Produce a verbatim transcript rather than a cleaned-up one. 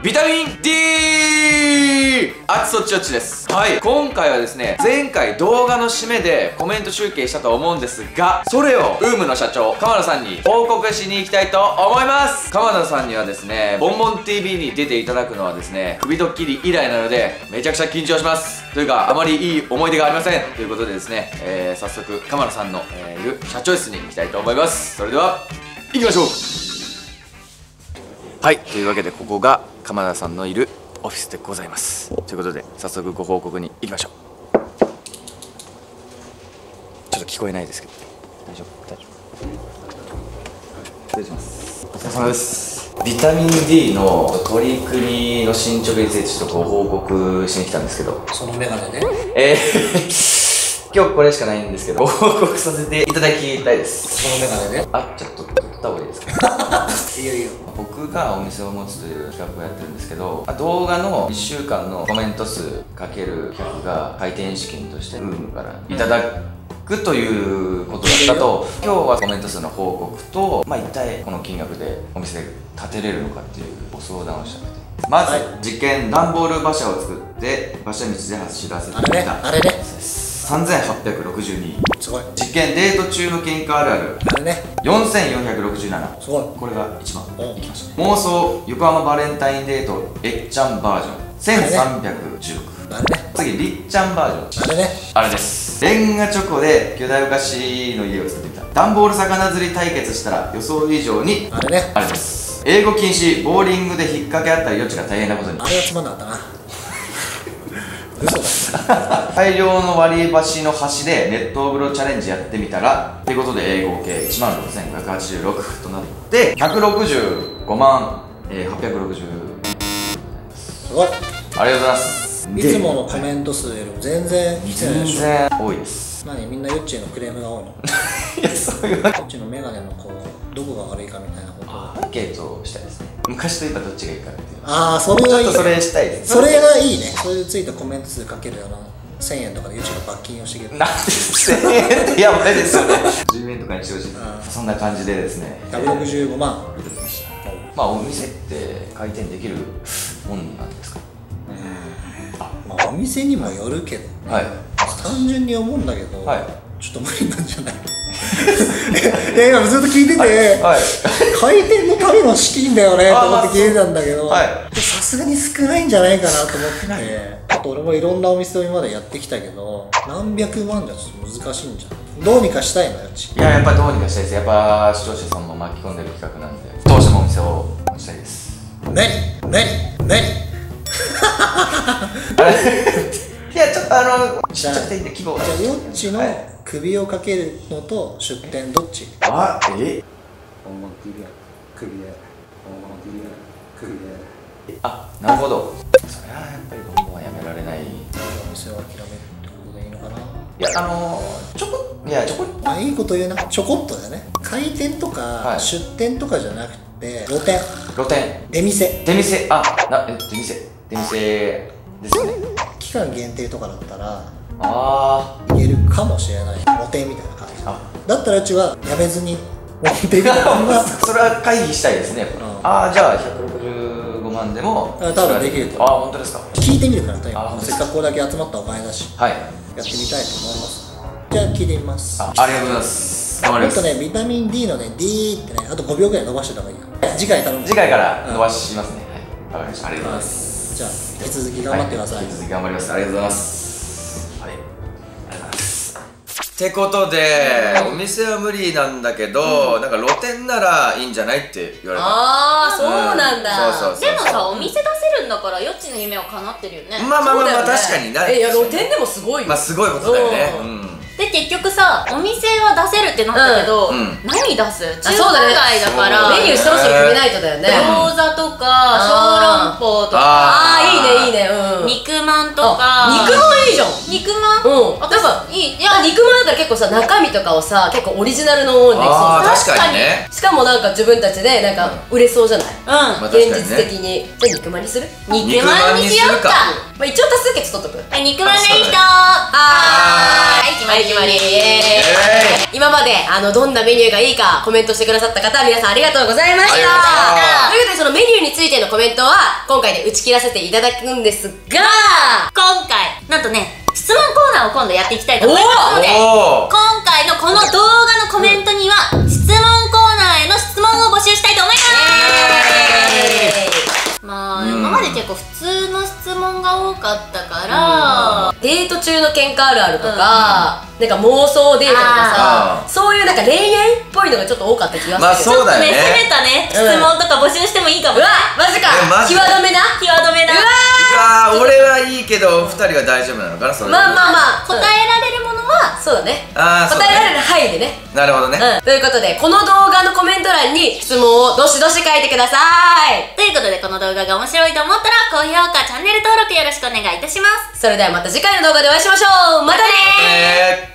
ビタミン ディー！ あっちそっちよっちです。はい、今回はですね、前回動画の締めでコメント集計したと思うんですが、それをウームの社長鎌田さんに報告しに行きたいと思います。鎌田さんにはですね、ボンボン ティーブイ に出ていただくのはですね、首ドッキリ以来なのでめちゃくちゃ緊張します。というか、あまりいい思い出がありませんということでですね、えー、早速鎌田さんの、えー、いる社長室に行きたいと思います。それでは行きましょう。はい、というわけでここが鎌田さんのいるオフィスでございます。ということで早速ご報告に行きましょう。ちょっと聞こえないですけど大丈夫大丈夫。失礼します。お疲れ様です。ビタミン ディー の取り組みの進捗についてちょっとご報告しに来たんですけど、 そのメガネね、 えー、今日これしかないんですけどご報告させていただきたいです。 そのメガネね。 あ、ちょっと取った方がいいですか？ いいよいいよ。 僕がお店を持つという企画をやってるんですけど、動画のいっしゅうかんのコメント数かける客が開店資金としてウームからいただくということだったと、今日はコメント数の報告と、まあ、一体この金額でお店建てれるのかっていうご相談をしたくて、まず、はい、実験段ボール馬車を作って馬車道で走らせてみた。 あれねあれねさんぜんはっぴゃくろくじゅうに。 すごい。 実験デート中の喧嘩あるある。 あれねよんせんよんひゃくろくじゅうなな。 すごい。 これがいちばんいきました。妄想横浜バレンタインデートえっちゃんバージョンせんさんびゃくじゅうろく。 あれね。 次りっちゃんバージョン。 あれねあれです。レンガチョコで巨大お菓子の家を作ってみた。段ボール魚釣り対決したら予想以上に。 あれねあれです。英語禁止ボーリングで引っ掛け合った余地が大変なことに。 あれはつまんなかったな。嘘だ。 大量の割り箸の端で熱湯風呂チャレンジやってみたらってことで英語計いちまんろくせんごひゃくはちじゅうろくとなってひゃくろくじゅうごまんはっぴゃくろくじゅう。 すごい。 ありがとうございます。 いつものコメント数よりも全然来てないでしょ。 全然多いです。 何みんなヨッチーのクレームが多いの？ いや、そういうわけ。 ヨッチーのメガネのこうどこが悪いかみたいなことをアンケートをしたいですね。昔と今どっちがいいかっていう。 ああ、それがいい、ね、 ちょっとそれしたいです。 それがいいね。それでついたコメント数かけるようなせんえんとかで ユーチューブ が罰金をしてくれる。 なんでせんえんってやばいですよね。じゅうえんとかにしてほしいです。そんな感じでですね、 ひゃくろくじゅうごまんいただきました。まあお店って開店できるもんなんですか？ うん、あ、まあお店にもよるけど、 はい、 単純に思うんだけど、はい、ちょっと無理なんじゃない？いや今ずっと聞いてて、はい、開店のための資金だよねと思って聞いてたんだけど、さすがに少ないんじゃないかなと思ってて、あと俺もいろんなお店を今までやってきたけど何百万じゃちょっと難しいんじゃん。どうにかしたいのよ。いや、やっぱどうにかしたいです。やっぱ視聴者さんも巻き込んでる企画なんでどうしてもお店を持ちたいです。 何何何いや、ちょっとあのちっちゃくていいんで規模が。 じゃあヨッチの首をかけるのと出店どっち？ あ、え？あ、なるほど。それはやっぱりボンボンはやめられない。 お店を諦めるってことでいいのかな。いや、あのー、ちょこいやちょこあいいこと言うな。ちょこっとだよね。開店とか、はい、出店とかじゃなくて露店露店出店出店あなえ出店出店ですよね。 期間限定とかだったらああいけるかもしれない。露店みたいな感じだったらうちはやめずに露店みたいなそれは会議したいですね。うん、ああ、じゃあひゃくろくじゅうごまんでも多分できると。 ああ、本当ですか。 聞いてみるからとにかくせっかくこれだけ集まったお金だし、はい、やってみたいと思います。じゃあ聞いてみます。 あ, ありがとうございます。頑張ります。 もっとねビタミン ディー のね D ってねあとごびょうぐらい伸ばしてた方がいいよ。次回頼む。 次回から伸ばしますね。はい、わかりました。ありがとうございます。 じゃあ引き続き頑張ってください。 引き続き頑張ります。ありがとうございます。はい、ありがとうございます。ってことで、お店は無理なんだけど、なんか露店ならいいんじゃないって言われた。 ああ、そうなんだ。 そうそうそう。 でもさ、お店出せるんだからヨッチの夢は叶ってるよね。 まあまあまあまあ、確かにな。 いや、露店でもすごいよ。 まあすごいことだよね。 で結局さ、お店は出せるってなったけど、何出す？中華街だからメニュー一つに決めないとだよね。 餃子とか小籠包とか、 ああいいねいいね、うん、 肉まんとか。 肉まんいいじゃん。 肉まん、 うん、やっぱいい。いや肉まんだったら結構さ、中身とかをさ結構オリジナルのものにできそう。 ああ、確かにね。 しかもなんか自分たちでなんか売れそうじゃない。 うん、 現実的に。じゃあ肉まんにする？ 肉まんにしようか。 まあ一応多数決取っとく。 肉まんがいい人。はーい。 はい決まり決まり。今まであのどんなメニューがいいかコメントしてくださった方、皆さんありがとうございました。ということで、そのメニューについてのコメントは今回で打ち切らせていただくんですが、 今回なんとね、質問コーナーを今度やっていきたいと思いますので、今回のこの動画のコメントには質問コーナーへの質問を募集したいと思います。まあ、今まで結構普通の質問が多かったから、 デート中の喧嘩あるあるとか、なんか妄想デートとかさ、そういうなんか恋愛っぽいのがちょっと多かった気がする。 まあそうだよね。 ちょっとね、攻めたね質問とか募集してもいいかも。 うわ、マジか。際どめな、 際どめな。 うわー、俺はいいけどふたりは大丈夫なのかな、それ。 まあまあまあ、 答えられるものはそうだね。 あー、 答えられる範囲でね。 なるほどね。 ということで、この動画のコメント欄に質問をどしどし書いてください。 ということで、この動画が面白いと思ったら高評価、チャンネル登録よろしくお願いいたします。 それではまた次回の動画でお会いしましょう。またねー。